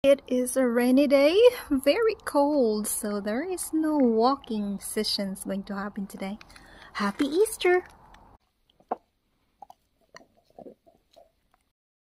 It is a rainy day, very cold, so there is no walking sessions going to happen today. Happy Easter!